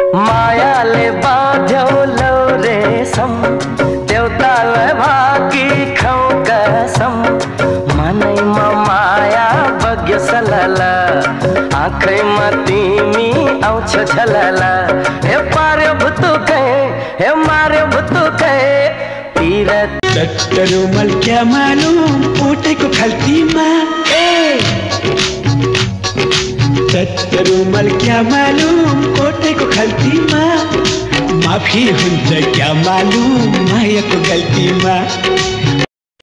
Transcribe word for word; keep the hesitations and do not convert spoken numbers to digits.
मायाले बाँध्यो लौ रेशम, देउतालाई भाकी खाऊ कसम। मनैमा माया बग्यो सलला, आँखैमा तिमी आउँछौ झलला। हे पार्यो भुतुकै, हे मार्यो भुतुकै पिरत। रुमाल क्या मालूम पोटेको खल्तीमा, रुमाल क्या मालूम कोटेको खल्तीमा। माफी हुन्छ क्या मालूम मायाको गल्तीमा।